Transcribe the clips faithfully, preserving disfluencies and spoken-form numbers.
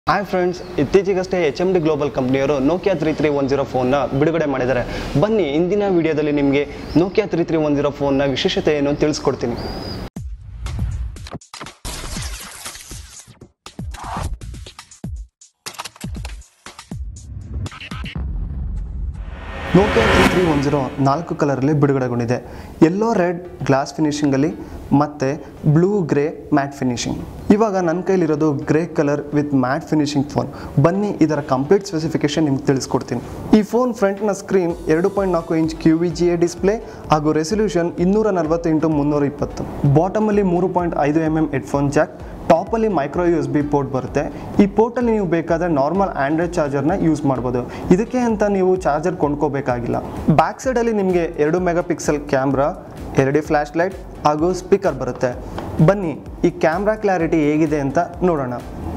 Hi friends, ಇತ್ತೀಚೆಗಷ್ಟೇ H M D global ಕಂಪ್ನಿಯವರು Nokia three three one zero ಫೋನ್ನ ಬಿಡುಗಡೆ ಮಾಡಿದ್ದಾರೆ. ಬನ್ನಿ ಇಂದಿನ ವಿಡಿಯೋದಲ್ಲಿ ನಿಮಗೆ Nokia three three one zero ಫೋನ್ನ ವಿಶೇಷತೆ ಏನು ಅಂತ ತಿಳಿಸ್ಕೊಡ್ತೀನಿ. Nokia three three one zero ನಾಲ್ಕು ಕಲರಲ್ಲಿ ಬಿಡುಗಡೆಗೊಂಡಿದೆ. ಯೆಲ್ಲೋ ರೆಡ್ ಗ್ಲಾಸ್ ಫಿನಿಶಿಂಗಲ್ಲಿ ಮತ್ತು ಬ್ಲೂ ಗ್ರೇ ಮ್ಯಾಟ್ ಫಿನಿಶಿಂಗ್. ಇವಾಗ ನನ್ನ ಕೈಲಿರೋದು grey colour with matt finishing phone. ಬನ್ನಿ ಇದರ ಕಂಪ್ಲೀಟ್ ಸ್ಪೆಸಿಫಿಕೇಶನ್ ನಿಮ್ಗೆ ತಿಳಿಸ್ಕೊಡ್ತೀನಿ. ಈ ಫೋನ್ ಫ್ರಂಟ್ನ ಸ್ಕ್ರೀನ್ ಎರಡು ಪಾಯಿಂಟ್ ನಾಲ್ಕು inch Q V G A display ಹಾಗೂ ರೆಸಲ್ಯೂಷನ್ ಇನ್ನೂರ ನಲವತ್ತು ಇಂಟು ಮುನ್ನೂರ ಇಪ್ಪತ್ತು. ಬಾಟಮಲ್ಲಿ ಮೂರು ಪಾಯಿಂಟ್ ಐದು ಎಮ್ ಎಮ್ ಹೆಡ್ಫೋನ್ ಜಾಕ್, ಟಾಪಲ್ಲಿ micro U S B port ಬರುತ್ತೆ. ಈ ಪೋರ್ಟಲ್ಲಿ ನೀವು ಬೇಕಾದರೆ ನಾರ್ಮಲ್ ಆಂಡ್ರಾಯ್ಡ್ ಚಾರ್ಜರ್ನ ಯೂಸ್ ಮಾಡ್ಬೋದು. ಇದಕ್ಕೆ ಅಂತ ನೀವು ಚಾರ್ಜರ್ ಕೊಂಡ್ಕೋಬೇಕಾಗಿಲ್ಲ. ಬ್ಯಾಕ್ ಸೈಡಲ್ಲಿ ನಿಮಗೆ ಎರಡು ಮೆಗಾ ಪಿಕ್ಸೆಲ್ ಕ್ಯಾಮ್ರಾ, ಎರಡು ಫ್ಲ್ಯಾಶ್ ಲೈಟ್ ಹಾಗೂ ಸ್ಪೀಕರ್ ಬರುತ್ತೆ. ಬನ್ನಿ ಈ ಕ್ಯಾಮ್ರಾ ಕ್ಲಾರಿಟಿ ಹೇಗಿದೆ ಅಂತ ನೋಡೋಣ.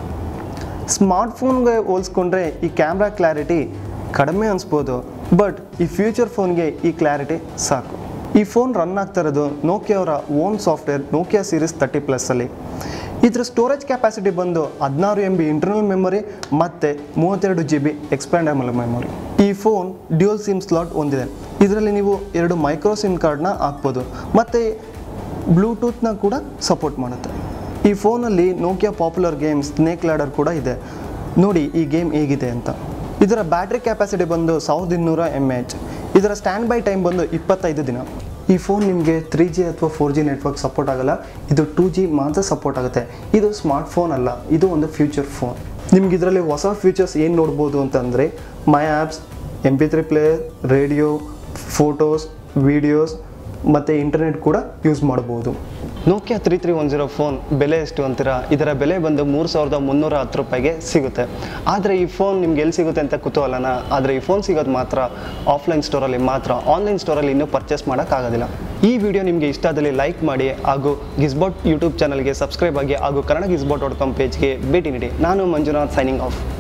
ಸ್ಮಾರ್ಟ್ಫೋನ್ಗೆ ಹೋಲಿಸ್ಕೊಂಡ್ರೆ ಈ ಕ್ಯಾಮ್ರಾ ಕ್ಲಾರಿಟಿ ಕಡಿಮೆ ಅನಿಸ್ಬೋದು, ಬಟ್ ಈ ಫ್ಯೂಚರ್ ಫೋನ್ಗೆ ಈ ಕ್ಲಾರಿಟಿ ಸಾಕು. ಈ ಫೋನ್ ರನ್ ಆಗ್ತಾ ಇರೋದು ನೋಕಿಯಾ ಅವರ own software Nokia series thirty ಪ್ಲಸ್ಸಲ್ಲಿ. ಇದರ ಸ್ಟೋರೇಜ್ ಕೆಪಾಸಿಟಿ ಬಂದು ಹದಿನಾರು ಎಮ್ ಬಿ ಇಂಟರ್ನಲ್ ಮೆಮೊರಿ ಮತ್ತು ಮೂವತ್ತೆರಡು ಜಿ ಬಿ ಎಕ್ಸ್ಪ್ಯಾಂಡಬಲ್ ಮೆಮೊರಿ. ಈ ಫೋನ್ ಡ್ಯೂಯಲ್ ಸಿಮ್ ಸ್ಲಾಟ್ ಹೊಂದಿದೆ. ಇದರಲ್ಲಿ ನೀವು ಎರಡು ಮೈಕ್ರೋ ಸಿಮ್ ಕಾರ್ಡ್ನ ಹಾಕ್ಬೋದು ಮತ್ತು ಬ್ಲೂಟೂತ್ನ ಕೂಡ ಸಪೋರ್ಟ್ ಮಾಡುತ್ತೆ. ಈ ಫೋನಲ್ಲಿ Nokia popular game snake ladder ಕೂಡ ಇದೆ. ನೋಡಿ ಈ ಗೇಮ್ ಹೇಗಿದೆ ಅಂತ. ಇದರ ಬ್ಯಾಟ್ರಿ ಕೆಪಾಸಿಟಿ ಬಂದು ಸಾವಿರದ ಇನ್ನೂರ ಎಮ್ ಎಚ್. ಇದರ ಸ್ಟ್ಯಾಂಡ್ ಬೈ ಟೈಮ್ ಬಂದು ಇಪ್ಪತ್ತೈದು ದಿನ. ಈ ಫೋನ್ ನಿಮಗೆ ತ್ರೀ ಜಿ ಅಥವಾ ಫೋರ್ ಜಿ ನೆಟ್ವರ್ಕ್ ಸಪೋರ್ಟ್ ಆಗೋಲ್ಲ, ಇದು ಟೂ ಜಿ ಮಾತ್ರ ಸಪೋರ್ಟ್ ಆಗುತ್ತೆ. ಇದು ಸ್ಮಾರ್ಟ್ ಫೋನ್ ಅಲ್ಲ, ಇದು ಒಂದು ಫ್ಯೂಚರ್ ಫೋನ್. ನಿಮ್ಗೆ ಇದರಲ್ಲಿ ಹೊಸ ಫೀಚರ್ಸ್ ಏನು ನೋಡ್ಬೋದು ಅಂತಂದರೆ my apps, M P three player, radio, photos, videos ಮತ್ತು ಇಂಟರ್ನೆಟ್ ಕೂಡ ಯೂಸ್ ಮಾಡ್ಬೋದು. Nokia three three one zero phone ಬೆಲೆ ಎಷ್ಟು ಅಂತೀರಾ? ಇದರ ಬೆಲೆ ಬಂದು ಮೂರು ಸಾವಿರದ ಮುನ್ನೂರ ಹತ್ತು ರೂಪಾಯಿಗೆ ಸಿಗುತ್ತೆ. ಆದರೆ ಈ ಫೋನ್ ನಿಮ್ಗೆ ಎಲ್ಲಿ ಸಿಗುತ್ತೆ ಅಂತ ಕುತೂಹಲನ? ಆದರೆ ಈ ಫೋನ್ ಸಿಗೋದು ಮಾತ್ರ ಆಫ್ಲೈನ್ ಸ್ಟೋರಲ್ಲಿ ಮಾತ್ರ, ಆನ್ಲೈನ್ ಸ್ಟೋರಲ್ಲಿ ಇನ್ನೂ ಪರ್ಚೇಸ್ ಮಾಡೋಕ್ಕಾಗೋದಿಲ್ಲ. ಈ ವಿಡಿಯೋ ನಿಮಗೆ ಇಷ್ಟ ಆದಲ್ಲಿ ಲೈಕ್ ಮಾಡಿ ಹಾಗೂ ಗಿಸ್ಬಾಟ್ ಯೂಟ್ಯೂಬ್ ಚಾನಲ್ಗೆ ಸಬ್ಸ್ಕ್ರೈಬ್ ಆಗಿ ಹಾಗೂ ಕನ್ನಡ ಗಿಸ್ಬಾಟ್ ಡಾಟ್ ಕಾಮ್ ಪೇಜ್ಗೆ ಭೇಟಿ ನೀಡಿ. ನಾನು ಮಂಜುನಾಥ್, ಸೈನಿಂಗ್ ಆಫ್.